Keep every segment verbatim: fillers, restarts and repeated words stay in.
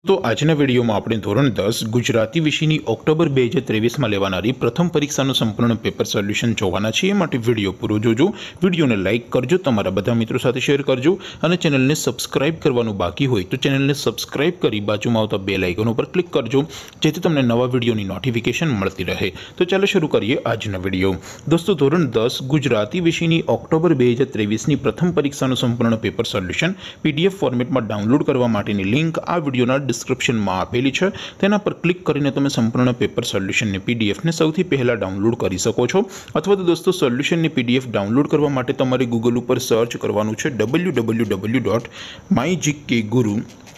तो आजना विडियो में आपणे धोरण दस गुजराती विषयनी ऑक्टोबर બે હજાર ત્રેવીસ में लेवानारी प्रथम परीक्षाનું संपूर्ण पेपर सोल्यूशन જોવાના છે। એ માટે વિડિયો પૂરો જોજો, વિડિયોને લાઇક કરજો, તમારા બધા મિત્રો સાથે શેર કરજો અને ચેનલને સબસ્ક્રાઇબ કરવાનું બાકી હોય તો ચેનલને સબસ્ક્રાઇબ કરી બાજુમાં આવતા બેલ આઇકન ઉપર ક્લિક કરજો, જેથી તમને નવા વિડિયોની નોટિફિકેશન મળતી રહે। તો ચાલો શરૂ કરીએ આજનો વિડિયો। દોસ્તો, ધોરણ દસ ગુજરાતી વિષયની ઓક્ટોબર બે હજાર ત્રેવીસ ની પ્રથમ પરીક્ષાનું સંપૂર્ણ પેપર સોલ્યુશન પીડીએફ ફોર્મેટમાં ડાઉનલોડ કરવા માટેની લિંક આ વિડિયોના डिस्क्रिप्शन में आपेली है। तेना पर क्लिक करीने तमे संपूर्ण पेपर सोल्यूशन ने पीडीएफ ने सौथी पहला डाउनलॉड करी सको छो। अथवा तो दोस्तों, सोल्यूशन ने पीडीएफ डाउनलॉड करवा माटे तमारे गूगल पर सर्च करवानुं छे W W W dot my GK guru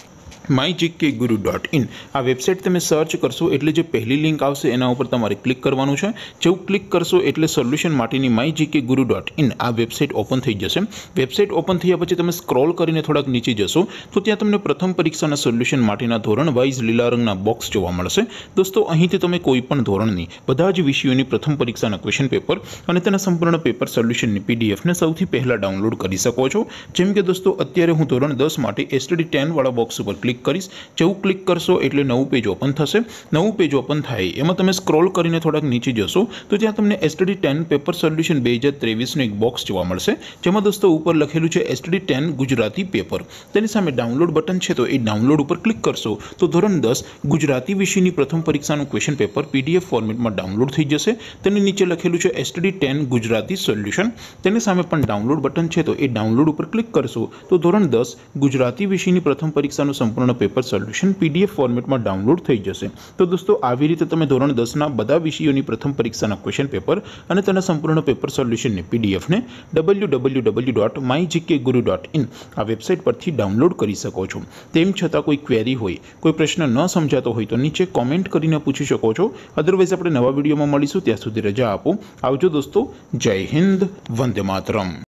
my GK guru dot in. आ वेबसाइट तमे सर्च करशो एटले जे पहली लिंक आवशे एना उपर तमारे क्लिक करवानुं छे। जेवुं क्लिक करशो एटले सोल्यूशन माटेनी my GK guru dot in आ वेबसाइट ओपन थई जशे। वेबसाइट ओपन थया पछी तमे स्क्रॉल करीने थोड़ाक नीचे जशो तो त्यां तमने प्रथम परीक्षाना सोल्यूशन माटेना धोरण वाइज लीला रंगना बॉक्स जोवा मळशे। दोस्तों, અહીંથી તમે કોઈપણ ધોરણની બધા જ વિષયોની પ્રથમ પરીક્ષાના ક્વેશ્ચન પેપર અને તેના સંપૂર્ણ પેપર સોલ્યુશનની પીડીએફ ને સૌથી પહેલા ડાઉનલોડ કરી શકો છો। જેમ કે દોસ્તો, અત્યારે હું ધોરણ દસ માટે એસટીડી ટેન વાળા બોક્સ ઉપર ક્લિક કરીશ। જેવું ક્લિક કરશો એટલે નવું પેજ ઓપન થશે। નવું પેજ ઓપન થાય એમાં તમે સ્ક્રોલ કરીને થોડાક નીચે જશો તો ત્યાં તમને એસટીડી ટેન પેપર સોલ્યુશન બે હજાર ત્રેવીસ નું એક બોક્સ જોવા મળશે, જેમાં દોસ્તો ઉપર લખેલું છે એસટીડી ટેન ગુજરાતી પેપર। તેની સામે ડાઉનલોડ બટન છે, તો એ ડાઉનલોડ ઉપર ક્લિક કરશો તો ધોરણ દસ ગુજરાતી વિષયની પ્રથમ પરીક્ષાનું ક્વેશ્ચન પેપર પીડીએફ ફોર્મેટમાં ડાઉનલોડ થઈ જશે। તેની નીચે લખેલું છે એસટીડી ટેન ગુજરાતી સોલ્યુશન। તેની સામે પણ ડાઉનલોડ બટન છે, તો એ ડાઉનલોડ ઉપર ક્લિક કરશો તો ધોરણ દસ ગુજરાતી વિષયની પ્રથમ પરીક્ષાનું સંપૂર્ણ પેપર સોલ્યુશન પીડીએફ ફોર્મેટમાં ડાઉનલોડ થઈ જશે। તો દોસ્તો, આવી રીતે તમે ધોરણ દસ ના બધા વિષયોની પ્રથમ પરીક્ષાના ક્વેશ્ચન પેપર અને તેના સંપૂર્ણ પેપર સોલ્યુશનની પીડીએફને W W W dot my GK guru dot in આ વેબસાઇટ પરથી ડાઉનલોડ કરી શકો છો। તેમ છતાં કોઈ ક્વેરી હોય, કોઈ પ્રશ્ન ન સમજાતો હોય તો નીચે કોમેન્ટ કરીને પૂછી શકો છો। અધરવાઇઝ આપણે નવા વિડીયોમાં મળીશું, ત્યાં સુધી રજા આપો। આવજો દોસ્તો, જય હિન્દ, વંદે માતરમ।